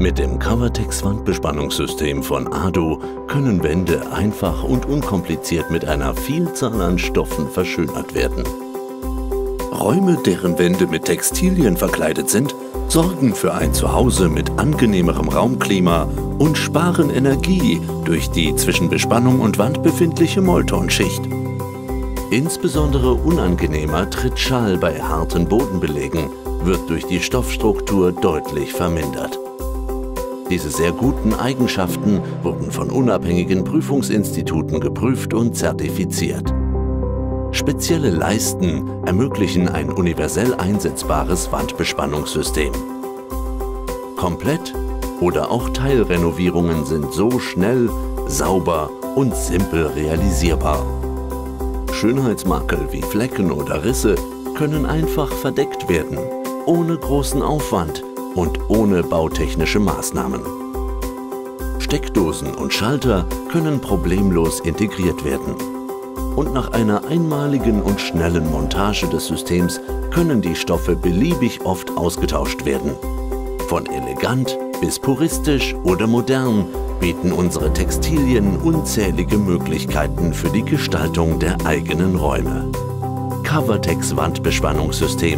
Mit dem Covertex Wandbespannungssystem von ADO können Wände einfach und unkompliziert mit einer Vielzahl an Stoffen verschönert werden. Räume, deren Wände mit Textilien verkleidet sind, sorgen für ein Zuhause mit angenehmerem Raumklima und sparen Energie durch die zwischen Bespannung und Wand befindliche Molltonschicht. Insbesondere unangenehmer tritt Schall bei harten Bodenbelägen, wird durch die Stoffstruktur deutlich vermindert. Diese sehr guten Eigenschaften wurden von unabhängigen Prüfungsinstituten geprüft und zertifiziert. Spezielle Leisten ermöglichen ein universell einsetzbares Wandbespannungssystem. Komplett- oder auch Teilrenovierungen sind so schnell, sauber und simpel realisierbar. Schönheitsmakel wie Flecken oder Risse können einfach verdeckt werden, ohne großen Aufwand und ohne bautechnische Maßnahmen. Steckdosen und Schalter können problemlos integriert werden. Und nach einer einmaligen und schnellen Montage des Systems können die Stoffe beliebig oft ausgetauscht werden. Von elegant bis puristisch oder modern bieten unsere Textilien unzählige Möglichkeiten für die Gestaltung der eigenen Räume. Covertex Wandbespannungssystem.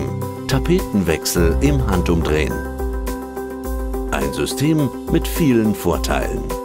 Tapetenwechsel im Handumdrehen. Ein System mit vielen Vorteilen.